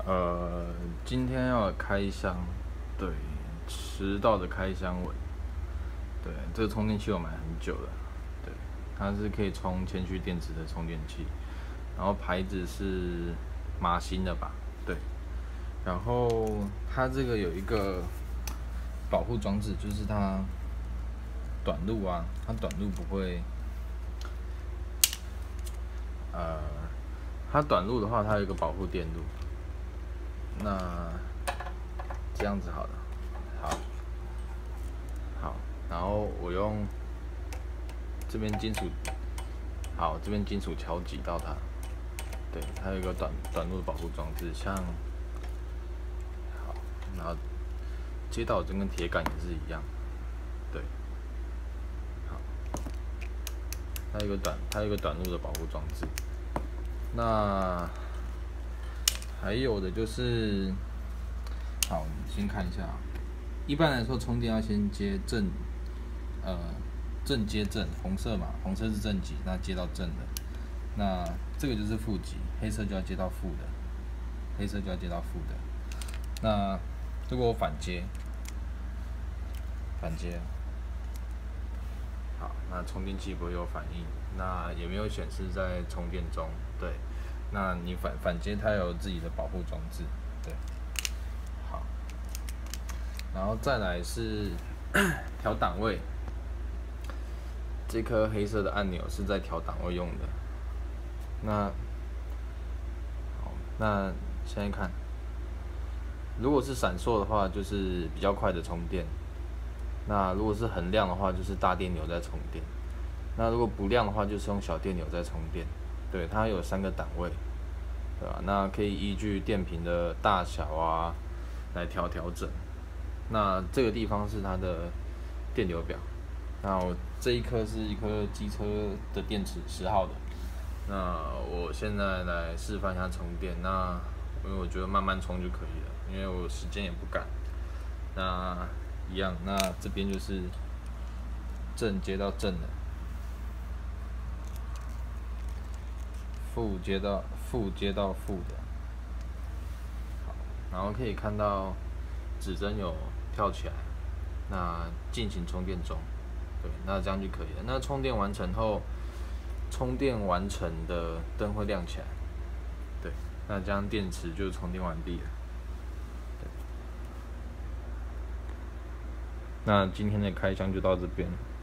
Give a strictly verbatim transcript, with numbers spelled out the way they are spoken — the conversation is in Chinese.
呃，今天要开箱，对，迟到的开箱文，对，这个充电器我买很久了，对，它是可以充前驱电池的充电器，然后牌子是马新的吧，对，然后它这个有一个保护装置，就是它短路啊，它短路不会，呃，它短路的话，它有一个保护电路。那这样子好了，好，好，然后我用这边金属，好，这边金属桥挤到它，对，它有一个短短路的保护装置，像，好，然后接到针跟铁杆也是一样，对，好，它有一个短，它有一个短路的保护装置，那还有的就是，好，先看一下。一般来说，充电要先接正，呃，正接正，红色嘛，红色是正极，那接到正的，那这个就是负极，黑色就要接到负的，黑色就要接到负的。那如果我反接，反接，好，那充电器不会有反应，那也没有显示在充电中，对，那你反反接它有自己的保护装置，对，好。然后再来是调档位，这颗黑色的按钮是在调档位用的。那好，那现在看，如果是闪烁的话，就是比较快的充电；那如果是很亮的话，就是大电流在充电；那如果不亮的话，就是用小电流在充电。对，它有三个档位，对吧？那可以依据电瓶的大小啊来调调整。那这个地方是它的电流表。那我这一颗是一颗机车的电池，十号的。那我现在来示范一下充电。那因为我觉得慢慢充就可以了，因为我时间也不赶。那一样，那这边就是正接到正的，负接到负接到负的。好，然后可以看到指针有跳起来，那进行充电中。对，那这样就可以了。那充电完成后，充电完成的灯会亮起来。对，那这样电池就充电完毕了。对，那今天的开箱就到这边。